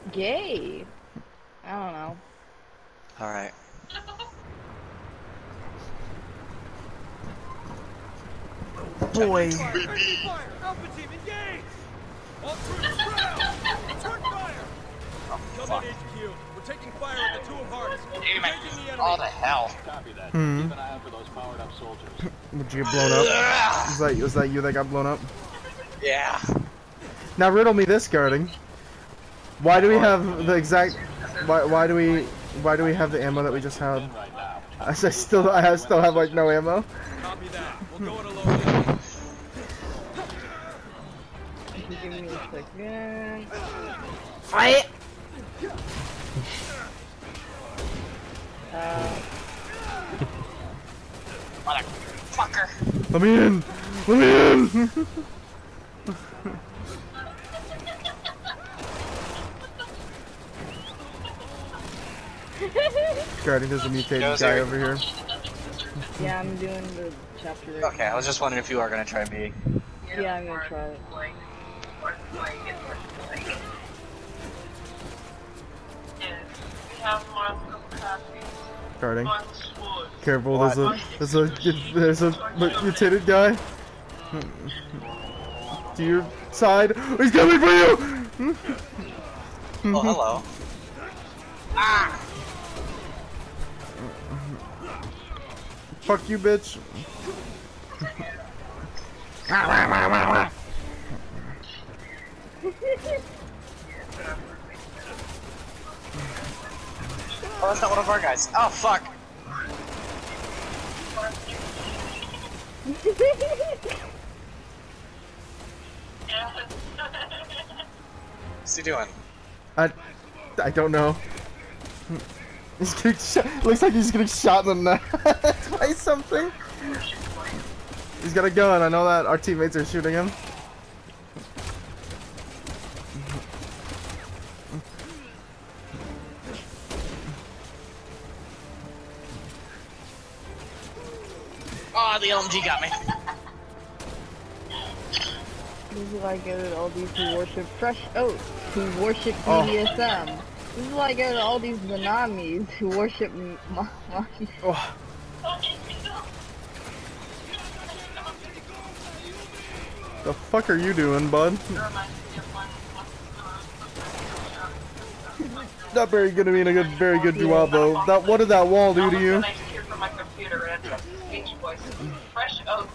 Gay. I don't know. Alright. Boy. Alpha team, engage! All troops ground! Return fire! Come in HQ. We're taking fire at the two of hearts. Engaging the enemy. Oh, the hell. Copy that. Hmm. Keep an eye out for those powered up soldiers. Would you get blown up? Was that you that got blown up? Yeah. Now riddle me this, guarding. Why do we have the exact? Why do we have the ammo that we just had? Right now. I still have like no ammo. Copy that. We'll go at a low level. Give me a second. Fight! Motherfucker. Let me in! Let me in! Guarding, there's a mutated Joe's guy here. over here. Yeah, I'm doing the chapter right Okay, I was just wondering if you are gonna try B. now. Yeah, I'm gonna try it. Guarding. Careful, there's a mutated guy. To your side. He's coming for you! Oh, hello. Fuck you, bitch. Oh, that's not one of our guys. Oh, fuck. What's he doing? I don't know. He's getting shot. Looks like he's getting shot in the neck by something. He's got a gun. I know that. Our teammates are shooting him. Oh, the LMG got me. This is like all these who worship fresh oats, who worship BDSM. This is like all these Nanamis who worship monkeys. Oh. The fuck are you doing, bud? Not very good. Very good job though. What did that wall do to you? Fresh oats.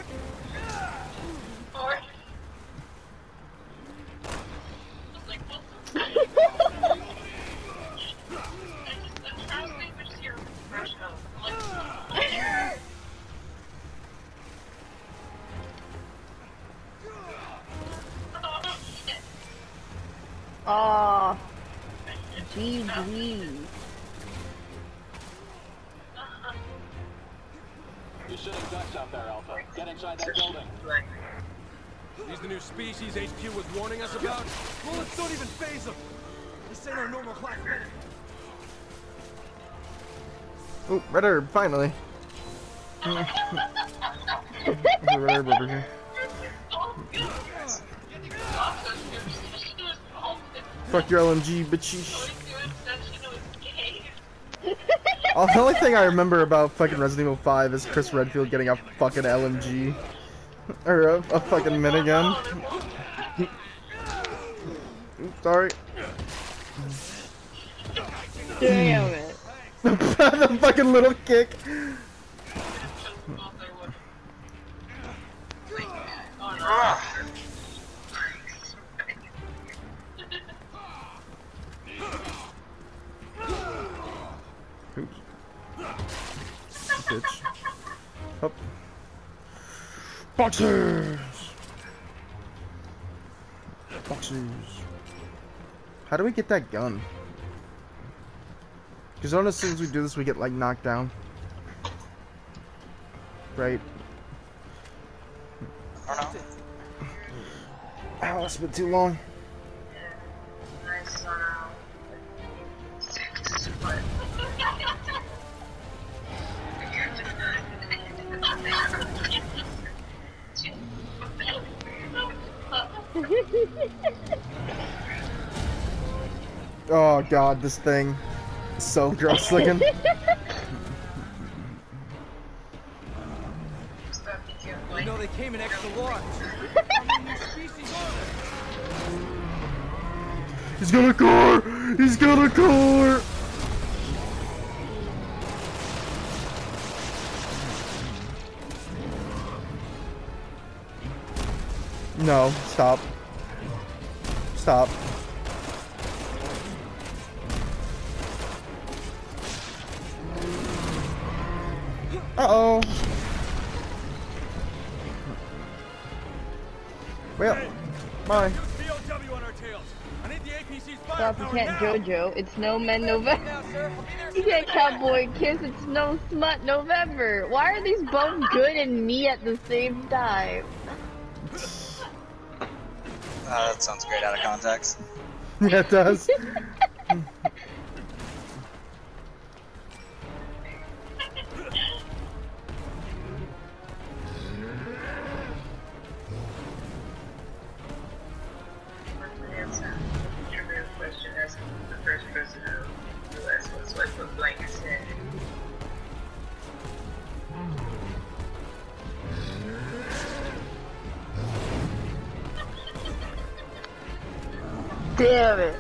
Aw, GG. You're sitting ducks out there, Alpha. Get inside that building. These the new species HQ was warning us about? Bullets don't even phase them. This ain't our normal class of enemy. Oh, red herb, finally. There's a red herb over here. Fuck your LMG, bitchy. Oh, the only thing I remember about fucking Resident Evil 5 is Chris Redfield getting a fucking LMG. Or a fucking minigun. Oops, sorry. Damn it. The fucking little kick. Oops. Bitch. Up. Boxers! Boxers. How do we get that gun? Because as soon as we do this, we get like knocked down. Right? I don't know. Ow, that's been too long. Oh god, this thing is so gross looking. You know they came in extra large. How many new species are there? He's got a car! He's got a car! No, stop. Stop. Uh-oh. Well, bye. Use BOW on our tails. I need the APC's Stop, you firepower can't now. JoJo. It's Snowman November. Now, sir. I'll be there You can't Cowboy Kiss. It's Snow Smut November. Why are these both good and me at the same time? That sounds great out of context. Yeah, it does. Damn it.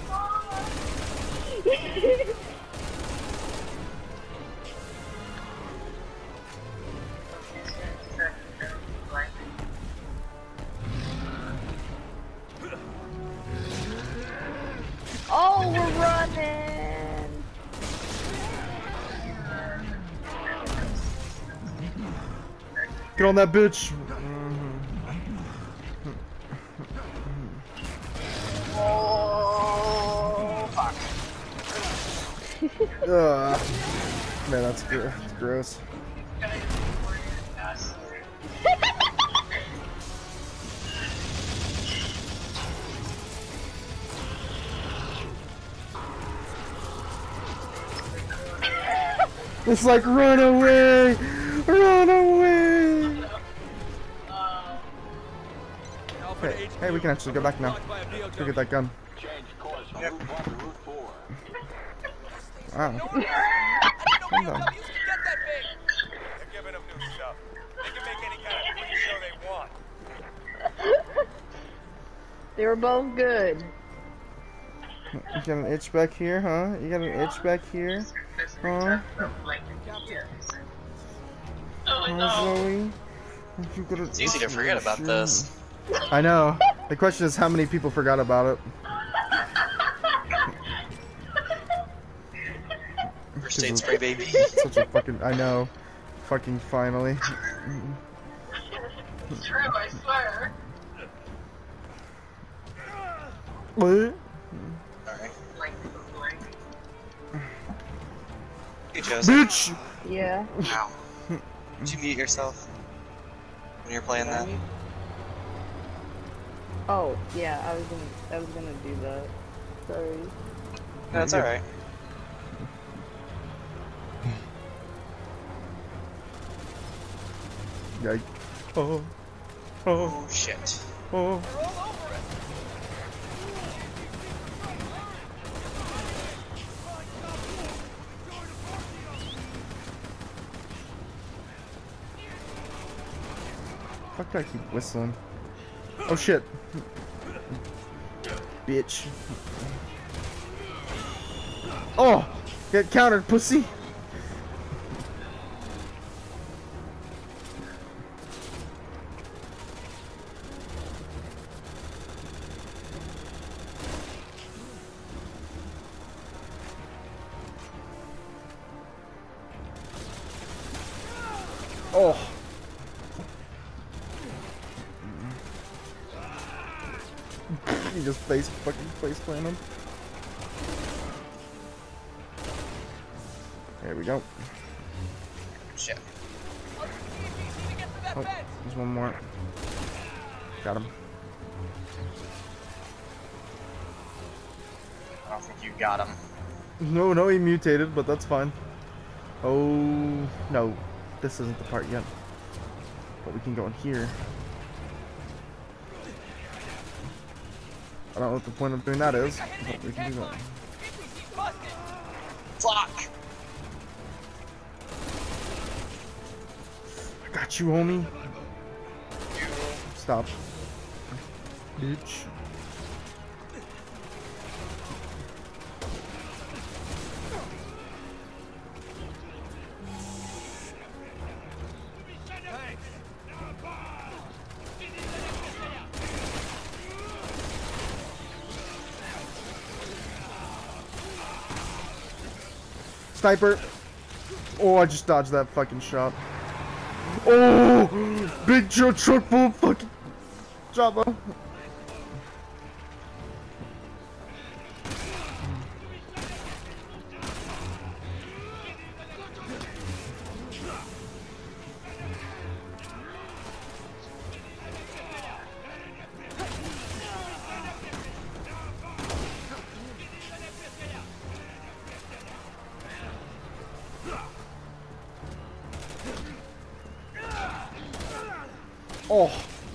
Oh, we're running. Get on that bitch. Oh, fuck. Man, that's gross. It's like, run away! Run away! Hey, we can actually go back now. Look at that gun. Change course. Move on to Route 4. Wow. Calm down. They're giving them new stuff. They can make any kind of freak show they want. They were both good. You got an itch back here, huh? You got an itch back here? Huh? Zoe? You got an It's easy to itch forget about here? this. I know. The question is how many people forgot about it. First aid spray, baby. Such a fucking... I know. Fucking finally. It's true, I swear. What? Alright. Like, Hey, Joseph. Bitch! Yeah. Ow. Did you mute yourself when you were playing that? Oh, yeah, I was gonna do that. Sorry. No, it's alright. Yikes. Oh. Oh. Oh, shit. Oh. Fuck do I keep whistling? Oh shit. Bitch. Oh! Get countered, pussy! Oh! You just face plant him. There we go. Shit. Oh, there's one more. Got him. I don't think you got him. No, he mutated, but that's fine. Oh, no. This isn't the part yet. But we can go in here. I don't know what the point of doing that is. But we can do that. Fuck! I got you, homie. Stop. Bitch. Sniper. Oh, I just dodged that fucking shot. Oh, big truck full of fucking Java. Oh!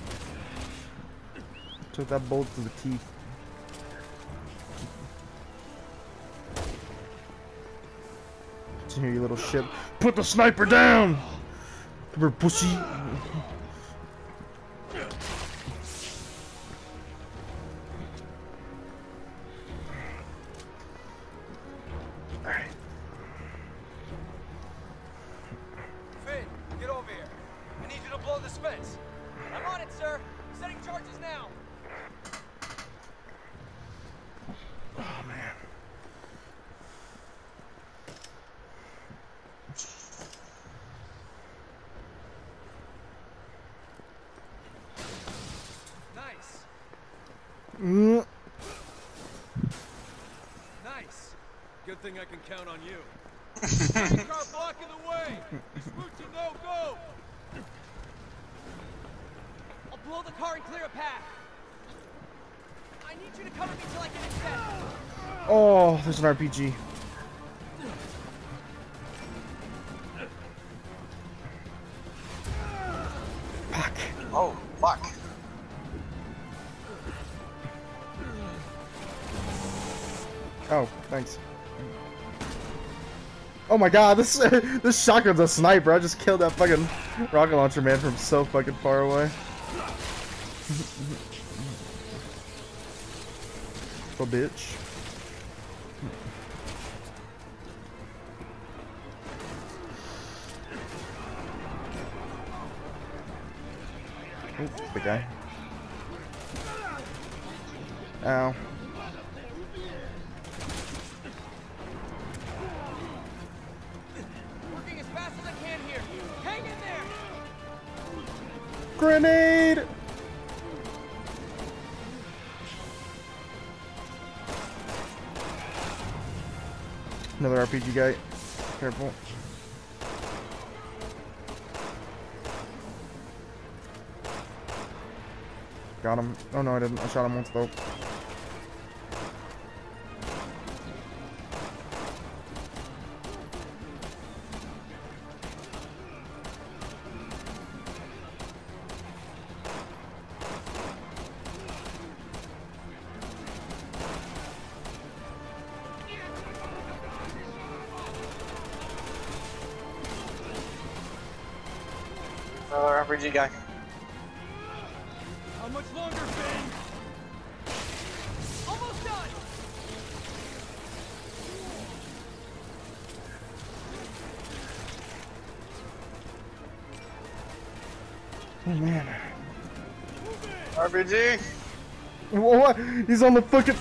Took that bolt to the teeth. Here, you little shit. Put the sniper down! Come here, pussy! Alright. Finn, get over here. I need you to blow this fence. I'm on it, sir. Setting charges now. Oh, man. Nice. Mm. Nice. Good thing I can count on you. Enemy car blocking the way. Smoochie, no go. I'll blow the car and clear a path. I need you to cover me till I get it set. Oh, there's an RPG. Fuck. Oh, fuck. Oh, thanks. Oh my god, this this shotgun's a sniper. I just killed that fucking rocket launcher man from so fucking far away. Oh, bitch. Oh, the guy. Ow. Working as fast as I can here. Hang in there. Grenade! Another RPG guy. Careful. Got him. Oh no, I didn't. I shot him once though. Another RPG guy. How much longer, Finn? Almost done. Oh man. RPG? What? He's on the fucking.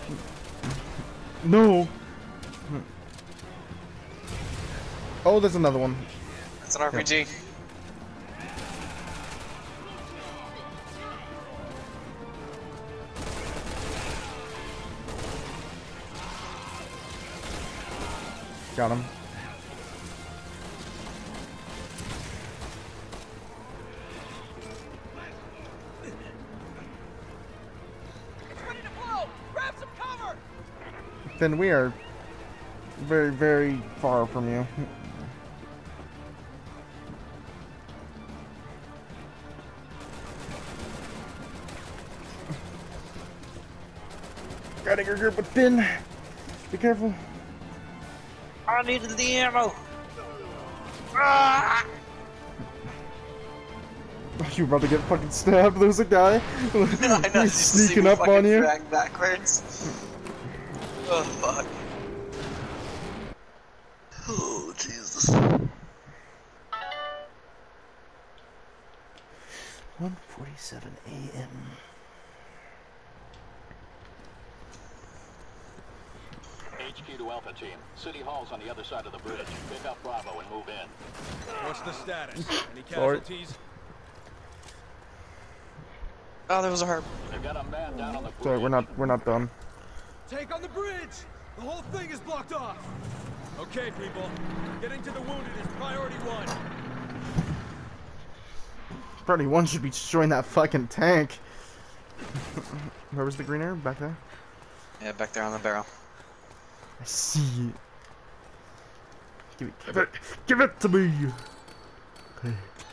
No. Oh, there's another one. That's an RPG. Got him. It's ready to blow. Grab some cover. Then we are very, very far from you. riding a group with Finn. Be careful. I needed the ammo. Ah! You're about to get fucking stabbed. There's a guy. I know. He's sneaking up on you. Drag backwards. Oh fuck. Oh Jesus. 1:47 a.m. HQ to Alpha Team. City Hall's on the other side of the bridge. Pick up Bravo and move in. What's the status? Any casualties? Oh, there was a herb. They've got a man down on the bridge. Sorry, we're not done. Take on the bridge! The whole thing is blocked off! Okay, people. Getting to the wounded is priority 1. Probably one should be destroying that fucking tank. Where was the green herb? Back there? Yeah, back there on the barrel. I see it. Give it to me. Okay.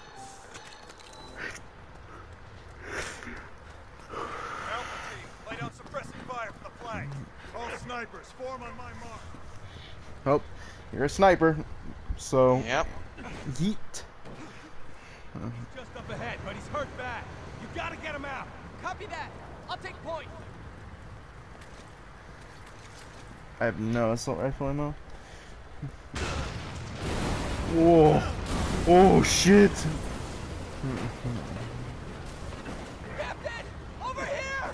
Alpha team, lay down suppressing fire from the flank. All snipers, form on my mark. Oh, you're a sniper, so Yep. yeet. Just up ahead, but he's hurt bad. You gotta get him out. Copy that. I'll take point. I have no assault rifle ammo. Whoa! Oh shit! Captain, over here!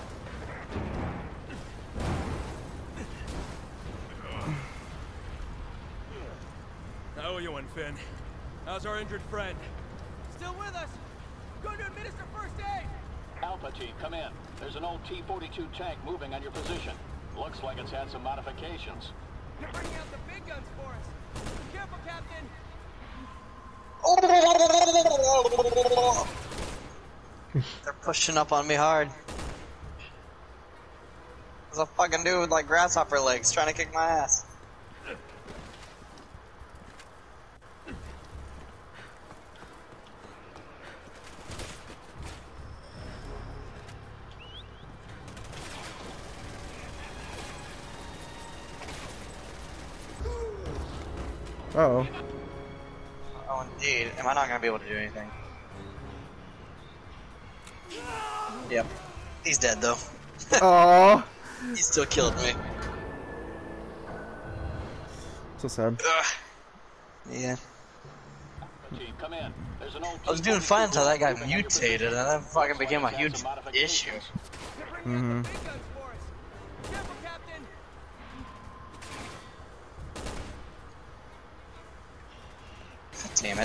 I owe you one, Finn. How's our injured friend? Still with us. I'm going to administer first aid. Alpha Team, come in. There's an old T-42 tank moving on your position. Looks like it's had some modifications. They're bringing out the big guns for us. Careful, Captain. They're pushing up on me hard. There's a fucking dude with like grasshopper legs trying to kick my ass. Uh-oh. Oh, indeed. Am I not gonna be able to do anything? Yep. He's dead, though. Aww. He still killed me. So sad. Ugh. Yeah. Alpha Team, come in. There's an old I was doing fine until that guy moving on your mutated, and position. that fucking Looks became a like it's had huge some modifications. issue. They're bringing out the big guns for us. Careful, Captain. God damn it.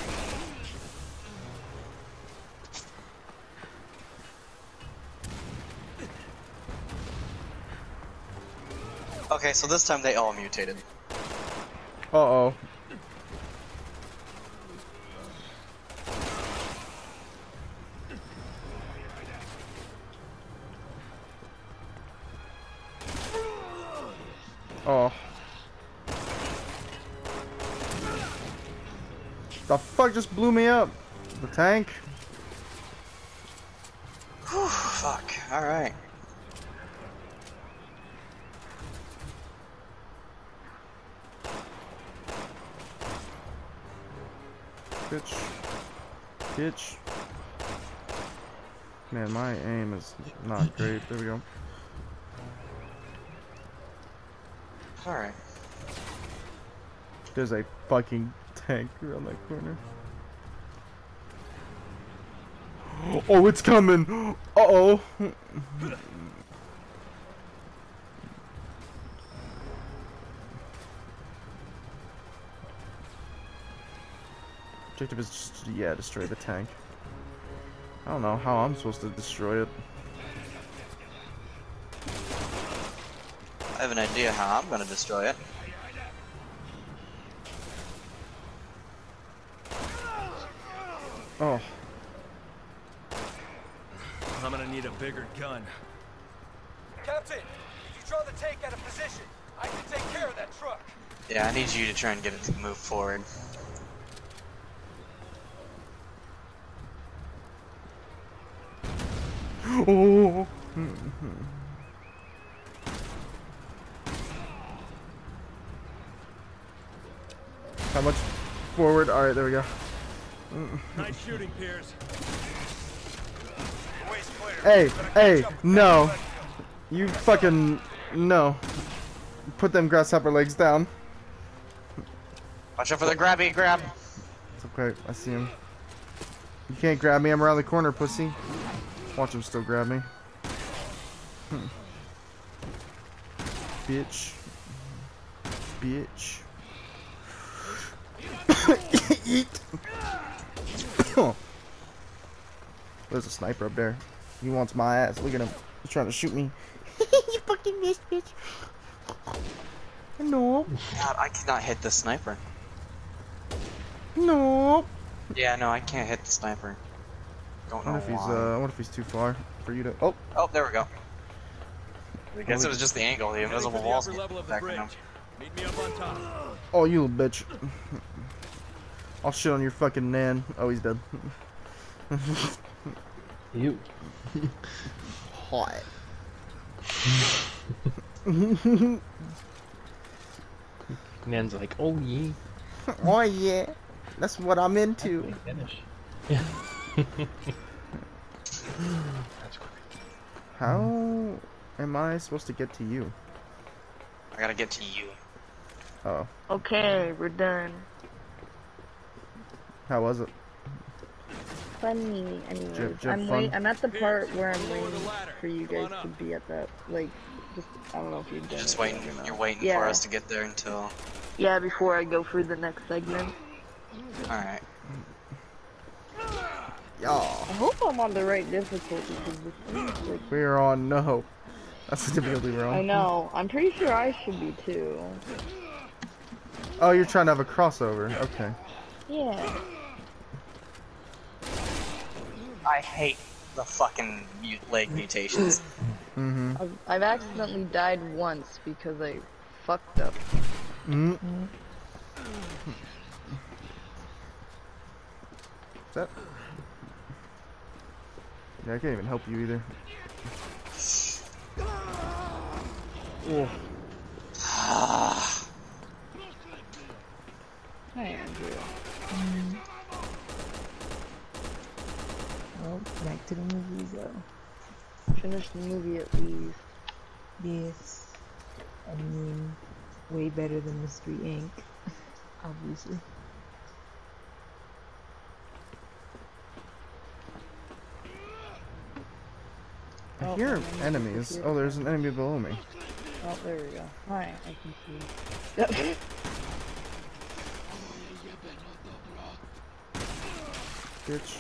Okay, so this time they all mutated. Uh-oh. Oh. The fuck just blew me up? The tank? Whew, fuck. Alright. Bitch. Bitch. Man, my aim is not great. There we go. Alright. There's a fucking tank around that corner. Oh, it's coming! Uh-oh! Objective is just, yeah, destroy the tank. I don't know how I'm supposed to destroy it. I have an idea how I'm gonna destroy it. Oh. I'm gonna need a bigger gun. Captain, you draw the tank out of position. I can take care of that truck. Yeah, I need you to try and get it to move forward. Oh! How much forward? All right, there we go. Nice shooting, Piers. The way's clear. Hey, Better hey, catch up. no. You fucking no. Put them grasshopper legs down. Watch out for the grabby grab. It's okay. I see him. You can't grab me. I'm around the corner, pussy. Watch him still grab me. Bitch. Bitch. Eat. There's a sniper up there. He wants my ass. Look at him. He's trying to shoot me. You fucking missed, bitch. No. God, I cannot hit the sniper. No. Yeah, no, I can't hit the sniper. Don't know What if he's why. what if he's too far for you to? Oh. Oh, there we go. I guess it was just the angle. The Heading for invisible the walls upper level of the attacking bridge. him. Meet me up on top. Oh, you little bitch. I'll shit on your fucking nan. Oh, he's dead. You. Hot. Nan's like, oh yeah. Oh yeah. That's what I'm into. Finish. Yeah. That's great. How am I supposed to get to you? I gotta get to you. Oh. Okay, we're done. How was it? Funny. Anyways, Did you have fun? I'm at the part where I'm Lower the waiting ladder. for you Come guys on to up. be at that, like, just, I don't know if you've done Just it waiting. yet or not. You're waiting Yeah. for us to get there until. Yeah, before I go for the next segment. Alright. Yeah. I hope I'm on the right difficulty, because this thing's, like, We're on no. That's the difficulty we're on. I know. I'm pretty sure I should be too. Oh, you're trying to have a crossover. Okay. Yeah. I hate the fucking leg mutations. Mm-hmm. I've accidentally died once because I fucked up. Mm. Is that? Yeah, I can't even help you either. Oh. Hi, Andrew. Well, back to the movies though. Finish the movie at least. Yes. I mean, way better than Mystery Inc. Obviously. I Oh, hear my name is enemies. Sophia. Oh, there's an enemy below me. Oh, there we go. Hi, I can see. Yep. Bitch.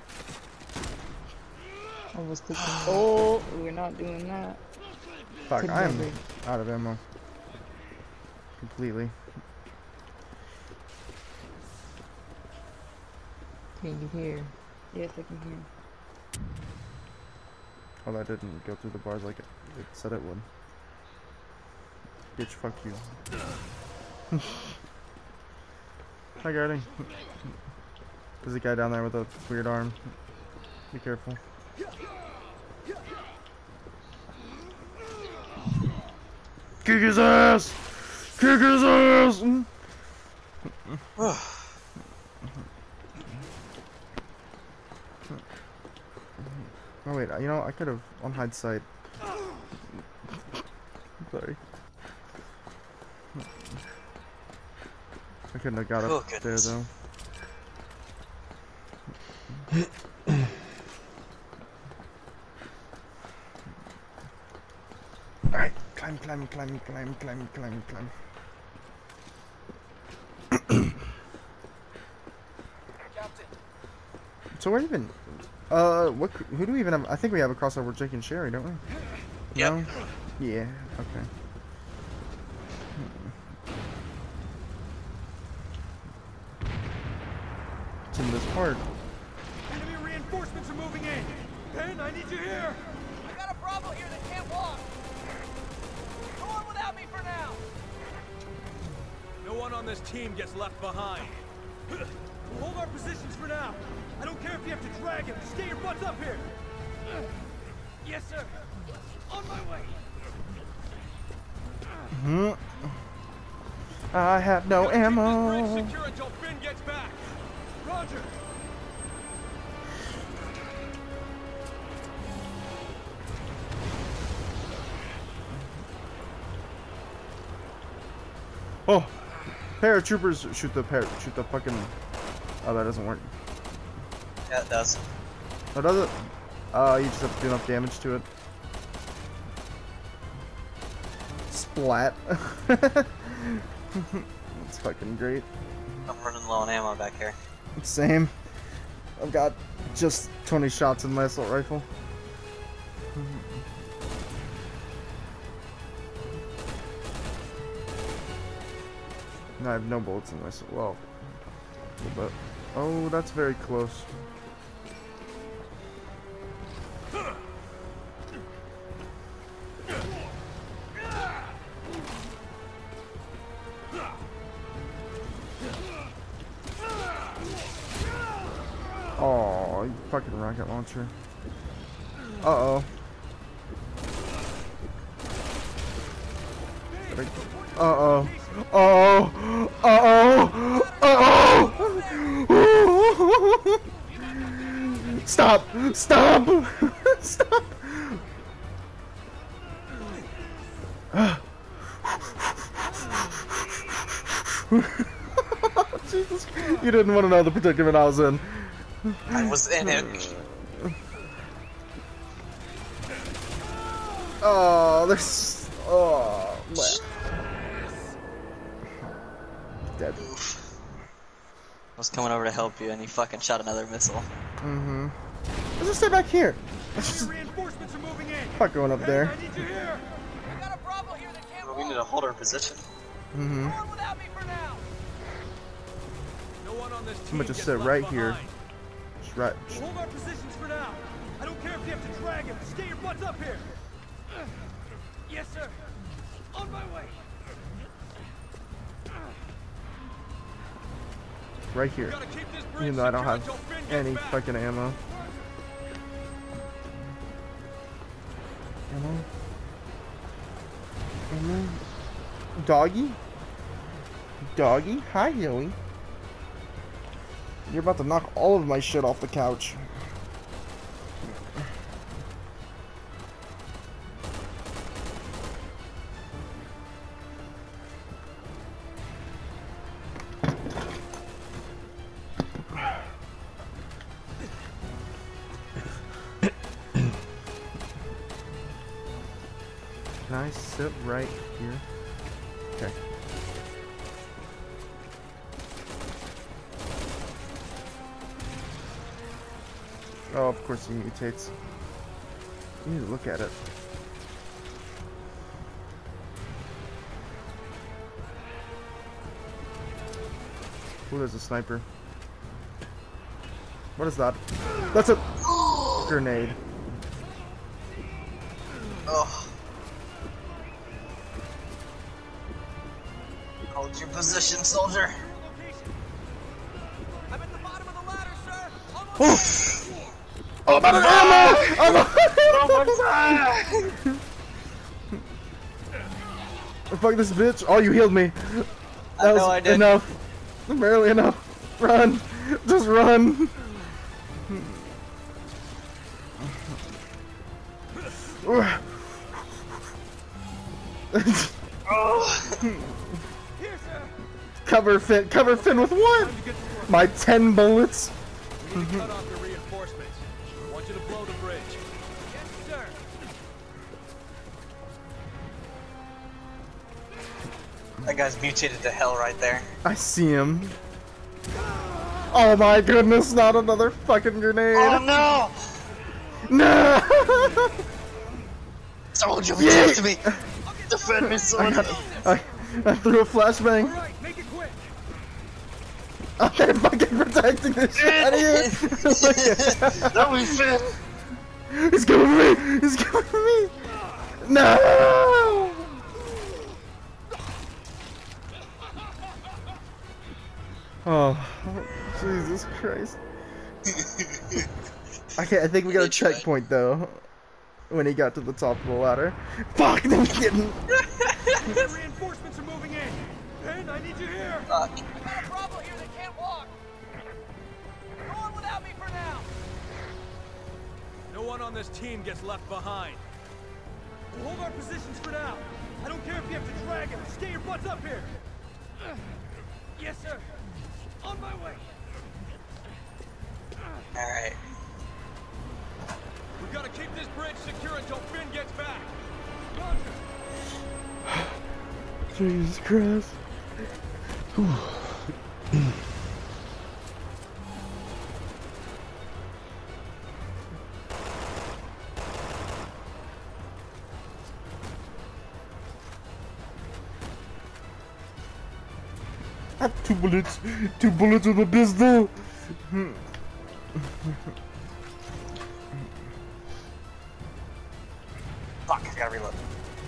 Almost took me Oh, we're not doing that. Fuck, I am together. out of ammo. Completely. Can you hear? Yes, I can hear. Oh, that didn't go through the bars like it said it would. Bitch, fuck you. Hi, guarding. There's a guy down there with a weird arm. Be careful. Kick his ass! Kick his ass! Oh wait, you know, I could have on hindsight. Sorry. I couldn't have got Oh, up there goodness. though. Alright, climb, climb, climb, climb, climb, climb, climb. So where even? Who do we even have? I think we have a crossover with Jake and Sherry, don't we? Yep. No? Yeah. Okay. It's in this part. Enemy reinforcements are moving in. Ben, I need you here. I got a Bravo here that can't walk. Go on without me for now. No one on this team gets left behind. We'll hold our positions for now. I don't care if you have to drag him. Just get your butts up here. Yes, sir. On my way. I have no Gotta keep this ammo. bridge secure until Finn gets back. Roger. Oh, paratroopers shoot the fucking. Oh, that doesn't work. Yeah, it does. Oh, does it? You just have to do enough damage to it. Splat. That's fucking great. I'm running low on ammo back here. Same. I've got just 20 shots in my assault rifle. No, I have no bullets in my assault. Well, a little bit. Oh, that's very close. Oh, you fucking rocket launcher. Uh-oh. Uh-oh. Uh-oh. Uh-oh. Uh-oh. Stop. Stop. Stop. Jesus. You didn't want to know the predicament I was in. I was in it. Oh, there's. Oh, what? Dead. Oof. I was coming over to help you and you fucking shot another missile. Mm-hmm. Let's just stay back here. Let's just Reinforcements are moving in. fuck going up there. I need you here. I got a Bravo here that can't But we walk. need to hold our position. Mm-hmm. Go on without me for now. No one on this team I'm gonna just gets sit left right here. behind. Just right. We'll hold our positions for now. I don't care if you have to drag him. Just get your butts up here. Yes, sir. On my way. Right here. Gotta keep this bridge Even though I don't secure have until Finn gets any back. fucking ammo. Ammo? Ammo? Doggy? Doggy? Hi, Joey. You're about to knock all of my shit off the couch. Can I sit right here? Okay. Oh, of course he mutates. You need to look at it. Ooh, there's a sniper. What is that? That's a grenade. Oh. Hold your position, soldier. I'm at the bottom of the ladder, sir. Oh! Oh, I'm out of ammo! I'm out Fuck this bitch. Oh, you healed me. That was I did. enough. Barely enough. Run. Just run. Cover Finn with what? My 10 bullets. We need to cut off the reinforcements. I want you to blow the bridge. Yes, sir. That guy's mutated to hell right there. I see him. Oh my goodness, not another fucking grenade. Oh no! No! Soldier, protect me! Defend me, son! I threw a flashbang. All right, make it quick. Oh, they're fucking protecting this shit out of here. That was Finn! He's coming for me! He's coming for me! No! Oh, Jesus Christ. Okay, I think we got a checkpoint though. When he got to the top of the ladder. Fuck, they're getting. The reinforcements are moving in. Ben, I need you here! Fuck. I got a Bravo here that can't walk! Go on without me for now! No one on this team gets left behind. We'll hold our positions for now. I don't care if you have to drag him. Just get your butts up here! Yes, sir. On my way. Alright. We gotta keep this bridge secure until Finn gets back. Roger. Jesus Christ. I have 2 bullets. 2 bullets with a pistol. Fuck, I gotta reload.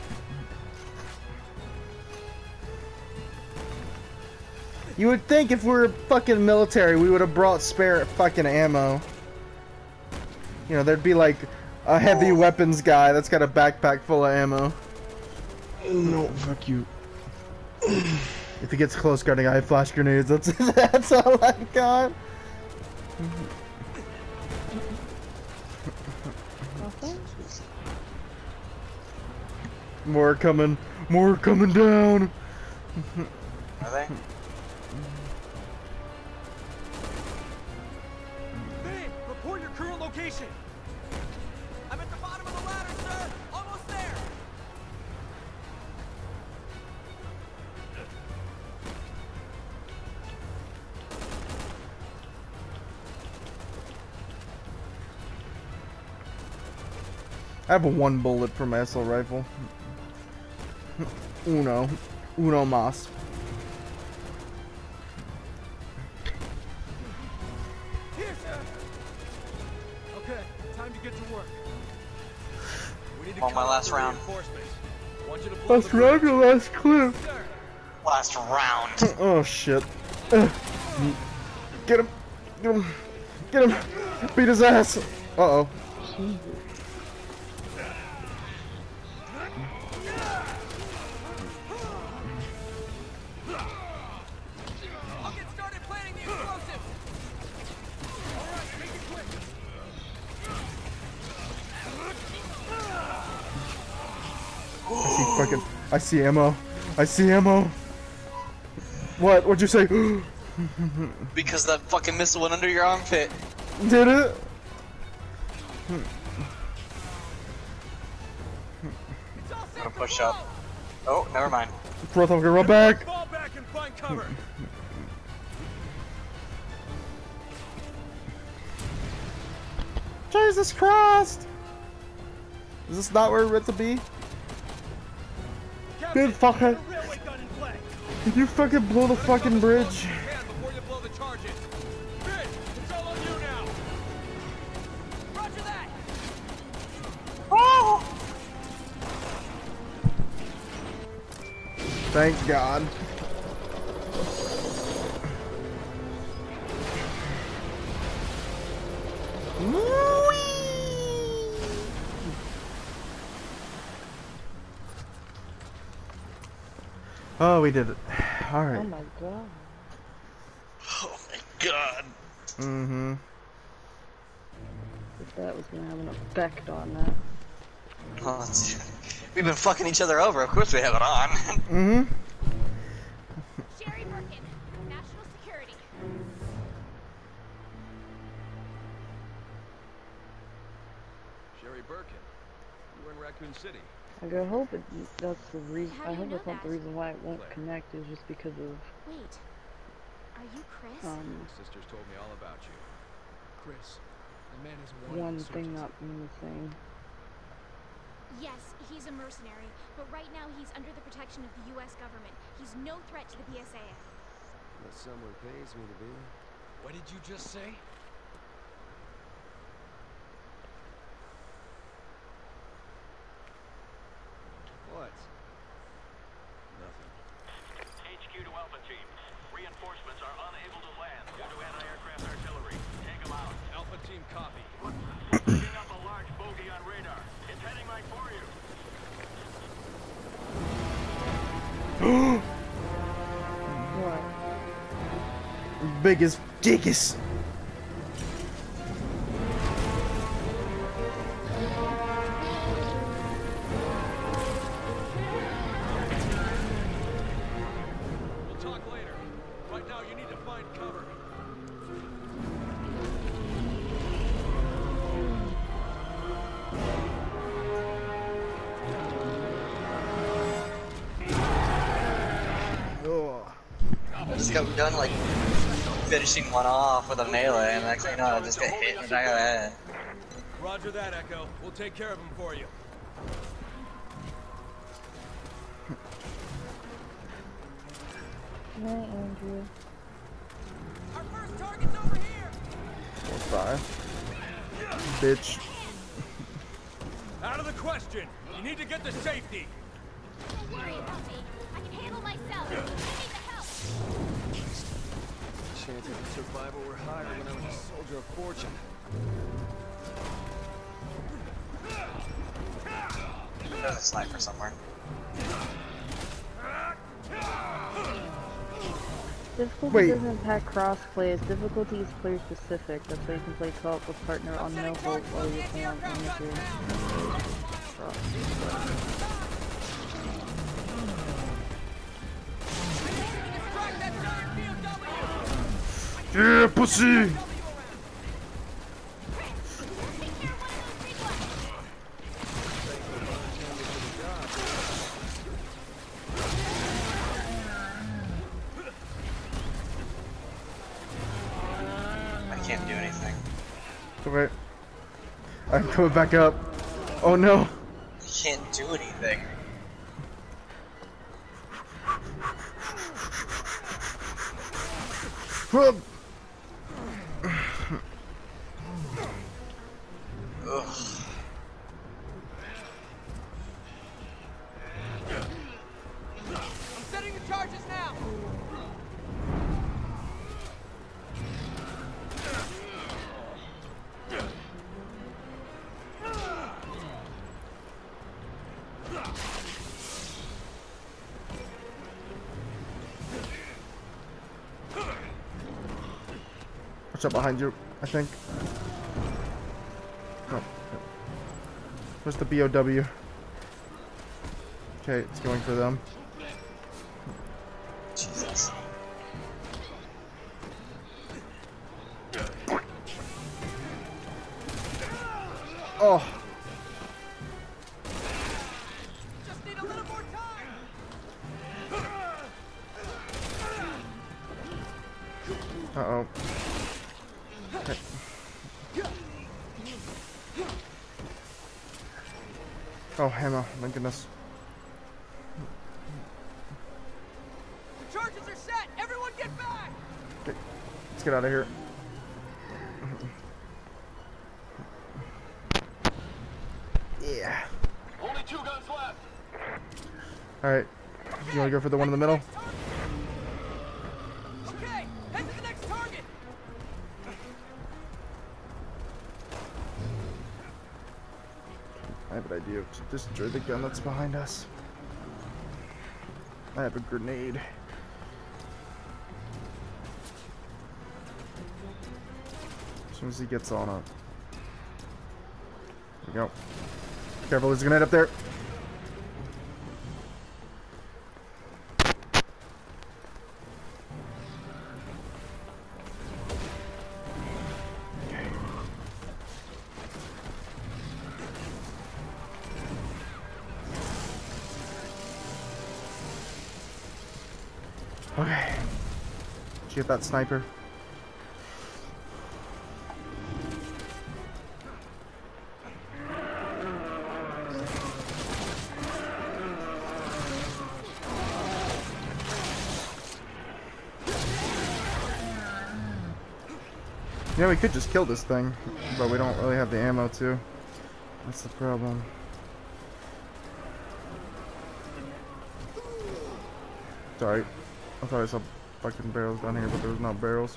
You would think if we were fucking military, we would have brought spare fucking ammo. You know, there'd be like a heavy weapons guy that's got a backpack full of ammo. No, fuck you. If he gets close guarding, I have flash grenades. That's all I've got. More coming down. Are they? Finn, report your current location. I'm at the bottom of the ladder, sir! Almost there! I have a 1 bullet for my assault rifle. Uno mas. Here, sir. Okay, time to get to work. We need to On my cut last off the round. reinforcements. I want you to blow Last the round bridge. or last clip? Sir. Last round. Oh shit. Get him. Get him. Get him. Beat his ass. Uh-oh. I'll get started planting the explosives! Alright, make it quick. I see ammo. I see ammo. What? What'd you say? Because that fucking missile went under your armpit. Did it? It's all set I'm gonna for push blow. up. Oh, never mind. Bro, I'm gonna run back. Fall back and find cover. Jesus Christ! Is this not where we're meant to be? Captain, Dude, fuck it. get a railway gun in play. Did you fucking blow the fucking bridge? Before you blow the charge in. Finn, it's all on you now. Roger that! Thank God. Oh, we did it. All Oh right. my god. Oh my god. Mm-hmm. If that was gonna have an effect on that. Oh, we've been fucking each other over. Of course we have it on. Mm-hmm. Sherry Birkin, National Security. Sherry Birkin, you were in Raccoon City. I hope that's the reason. How do I you hope know that's not the that? reason why it won't connect. Is just because of Wait, are you Chris? My sisters told me all about you. Chris, the man is one thing not being the same. Yes, he's a mercenary, but right now he's under the protection of the U.S. government. He's no threat to the BSAA. Unless someone pays me to be. What did you just say? What? Nothing. HQ to Alpha Team. Reinforcements are unable to land due to anti-aircraft artillery. Take them out. Alpha Team copy. Picking up a large bogey on radar. It's heading right for you. biggest gigas. We'll talk later. Right now, you need to find cover. Just got done like finishing one off with a melee, and next thing you know, I just got hit in the back of the head. Roger that, Echo. We'll take care of him for you. Hey, Andrew. Our first target's over here. 4-5. Bitch. Out of the question. You need to get to safety. Don't worry about me. I can handle myself. I need the help. Chances of survival were higher when I was a soldier of fortune. There's a sniper somewhere. Difficulty Wait. doesn't impact crossplay. Its difficulty is player specific. That's why you can play co-op with partner on no hold while you play on amateur. Strike that giant POW. Yeah, pussy. I can't do anything. Okay. I'm coming back up. Oh no. I can't do anything. Ugh. Ugh. I'm setting the charges now. Watch out behind you, I think. Oh. Where's the BOW? Okay, it's going for them. Jesus. Oh. Just need a little more time. Uh-oh. Okay. Oh, ammo. My goodness. The charges are set. Everyone get back. Okay. Let's get out of here. Yeah. Only 2 guns left. Alright. You want to go for the one in the middle? Okay, head to the next target. I have an idea to destroy the gun that's behind us. I have a grenade. As soon as he gets on up. There we go. Careful, there's a grenade up there. Okay. Did you get that sniper? Yeah, we could just kill this thing, but we don't really have the ammo to. That's the problem. Sorry. I thought I saw fucking barrels down here, but there was not barrels.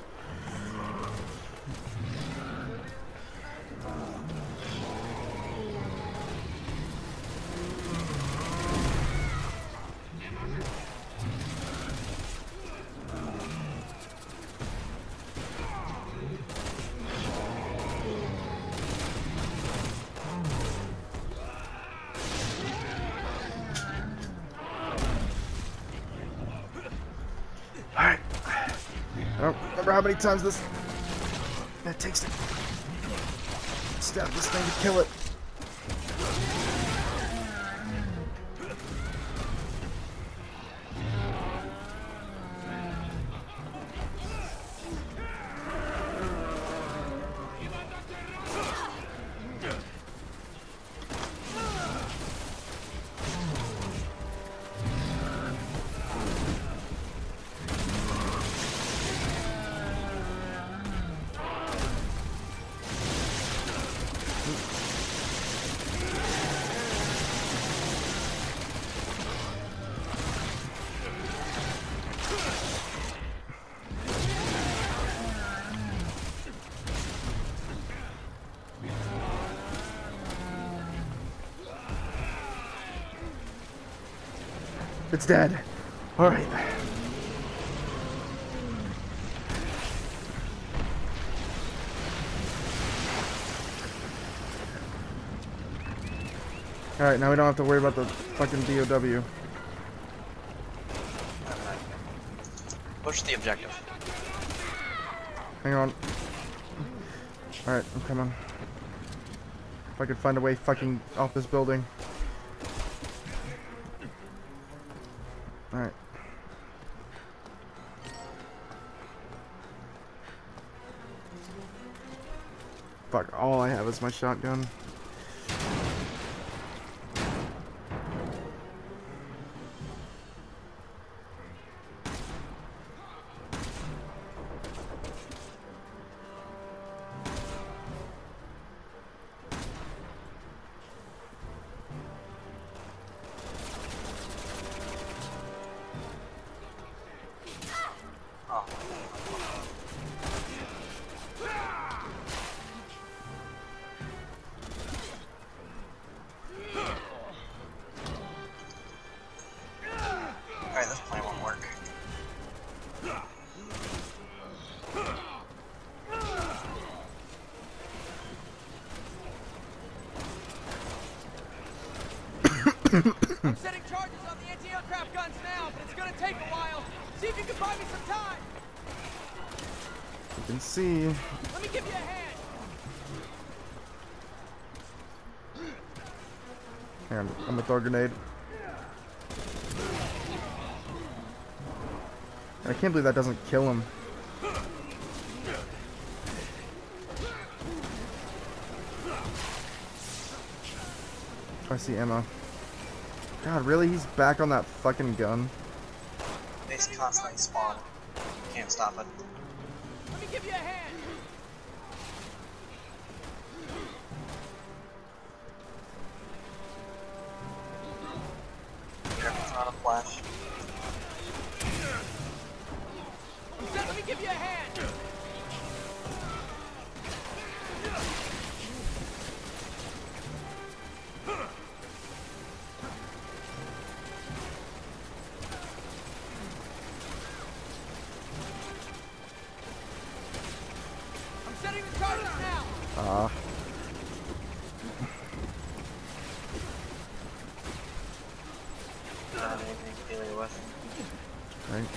how many times it takes to stab this thing to kill it. It's dead. All right. All right, now we don't have to worry about the fucking DOW. Push the objective. Hang on. All right, I'm coming. If I could find a way fucking off this building. Alright. Fuck, all I have is my shotgun. Alright, this plan won't work. I'm setting charges on the anti-aircraft guns now, but it's gonna take a while. See if you can buy me some time. You can see. Let me give you a hand. Hang on, I'm gonna throw a grenade. And I can't believe that doesn't kill him. I see ammo. God, really? He's back on that fucking gun? They constantly spawn. Can't stop it. Let me give you a hand. It's not a flash. Let me give you a hand. I'm setting the charges now. Not anything to deal with. Right.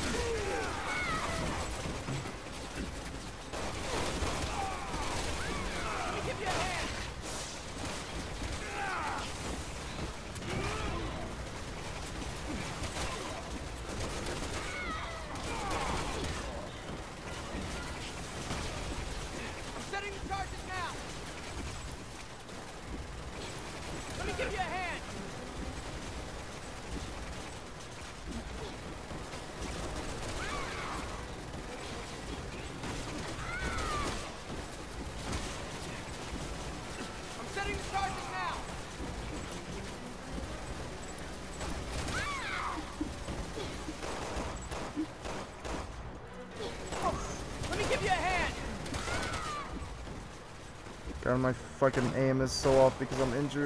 God, my fucking aim is so off because I'm injured.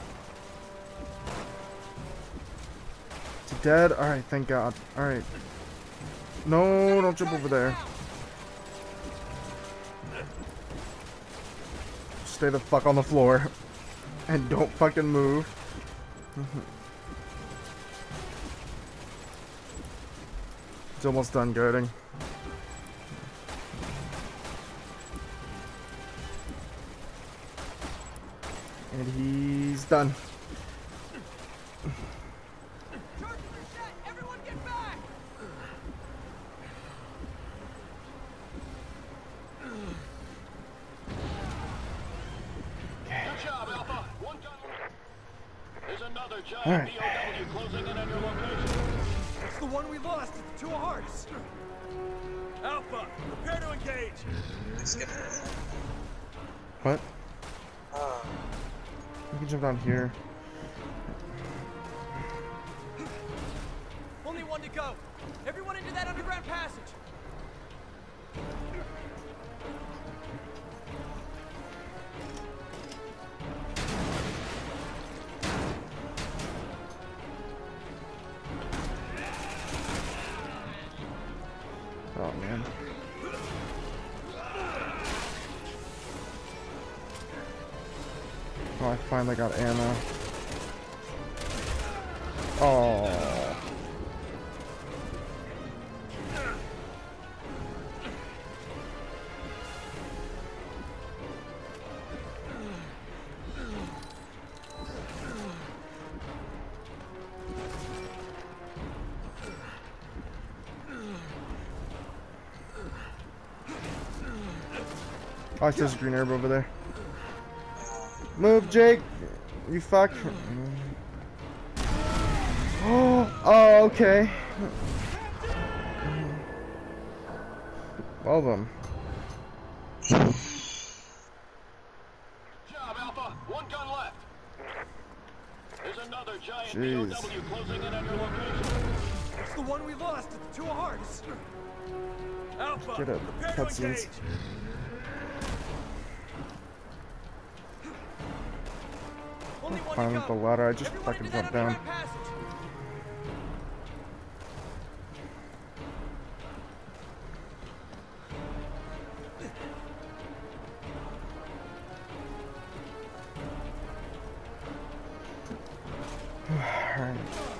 Is he dead? Alright, thank God. Alright. No, don't jump over there. Stay the fuck on the floor. And don't fucking move. It's almost done guarding. And he's done. Charges are set! Everyone get back! Good job, Alpha. One gun. There's another giant All right. POW closing in on your location. It's the one we lost at the Two of Hearts. Alpha, prepare to engage. Skip this. What? We can jump down here. Only one to go. Everyone into that underground passage. Oh man. Oh, I finally got ammo. Oh. Oh, there's a green herb over there. Move, Jake! You fuck. Oh, okay. Well then. Good job, Alpha. One gun left. There's another giant Jeez. POW closing in on your location. It's the one we lost at the Two of Hearts. Alpha, Get it. prepare to Cutscenes. engage. Only one Climb to up go. the ladder. I just Everyone fucking into that jumped down. underground passage. Alright.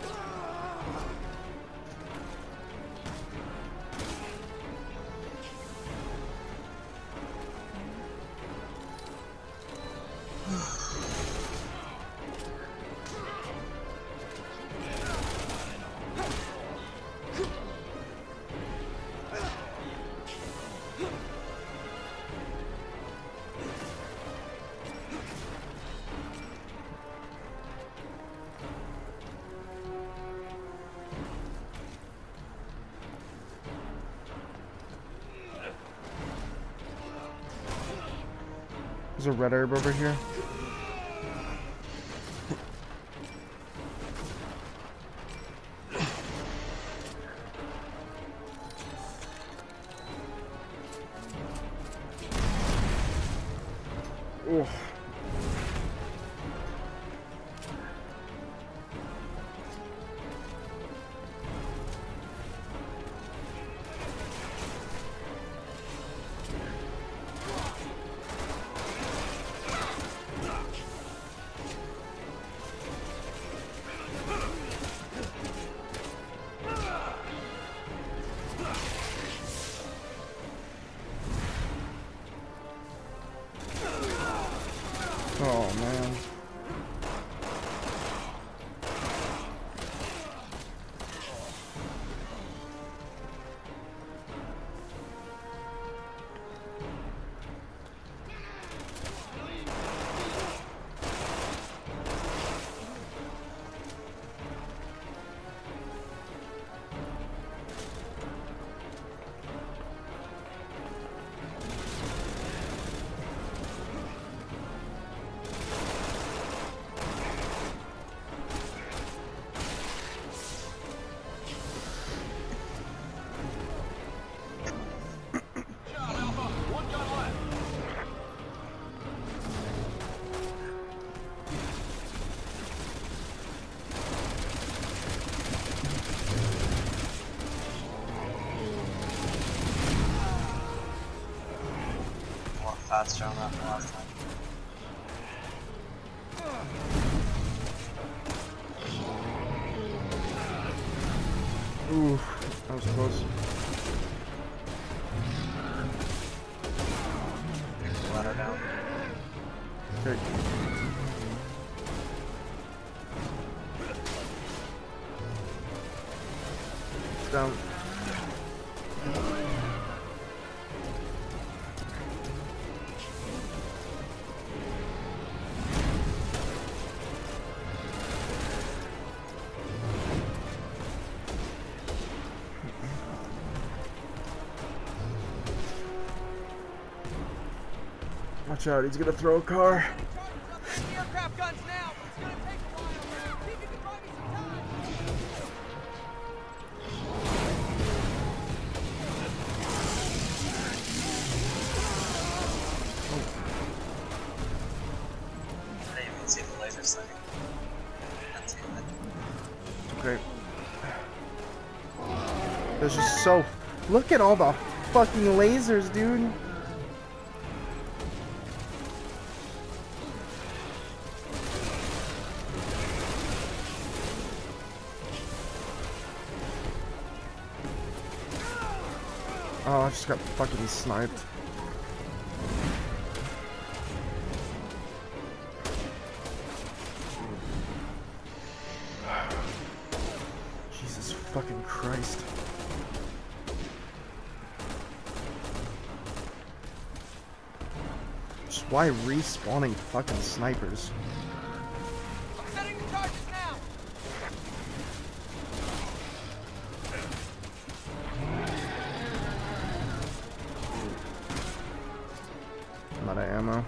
There's a red herb over here. Oof. Oh man. Good job, Alpha. One gun left. More faster on that than last time. Ooh, that was close. Ladder down. Okay. down. Watch out, he's gonna throw a car. Aircraft guns now, but it's gonna take a while. See if you can buy me some time. I didn't even see the laser sighting. That's it. Okay. There's just so... Look at all the fucking lasers, dude. Oh, I just got fucking sniped. Jesus fucking Christ. Just why respawning fucking snipers? I'm setting the charges now. I'm out of ammo.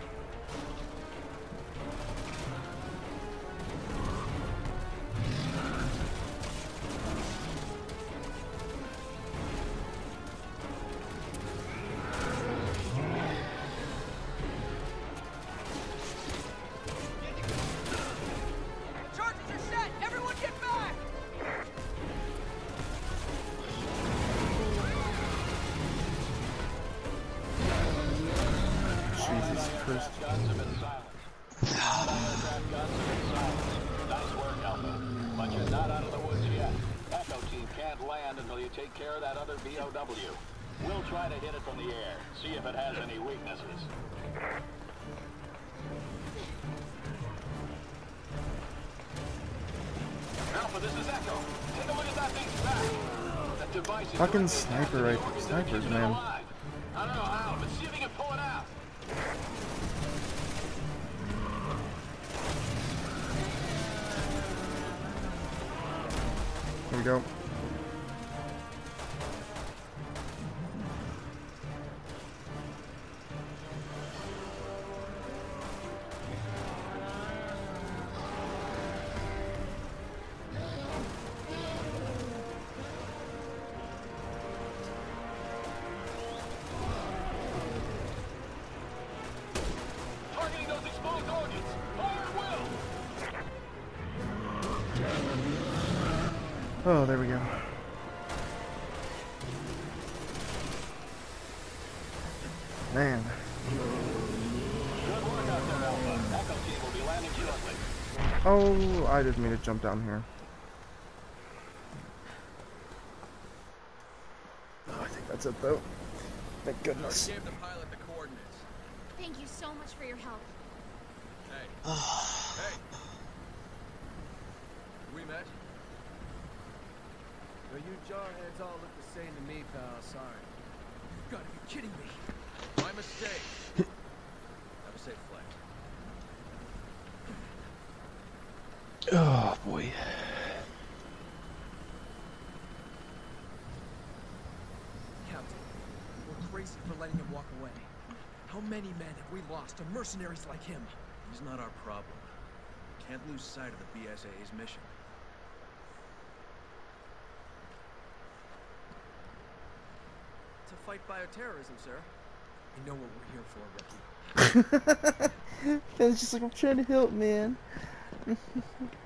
The charges are set. Everyone get back. Jesus Christ. Guns have been silenced. Aircraft guns have been silenced. Nice work, Alpha. But you're not out of the woods yet. Echo Team can't land until you take care of that other BOW. We'll try to hit it from the air, see if it has any weaknesses. Alpha, this is Echo. Take a look at that thing's back. That device is Fucking right sniper there. rifle. Snipers, man. I don't know how, but see if you can pull it out. Here we go. Targeting those exposed organs. Fire at will. Oh, there we go. Man. Good work out there, Alpha. Echo Team will be landing shortly. Oh, I didn't mean to jump down here. Oh, I think that's it though. Thank goodness. Gave the pilot the coordinates. Thank you so much for your help. Hey. Hey. We met? Well, you jarheads all look the same to me, pal. Sorry. You've got to be kidding me. My mistake. Have a safe flight. Oh boy. Captain, we're crazy for letting him walk away. How many men have we lost to mercenaries like him? He's not our problem. Can't lose sight of the BSAA's mission. To fight bioterrorism, sir. We know what we're here for, Rookie. And it's just like, I'm trying to help, man.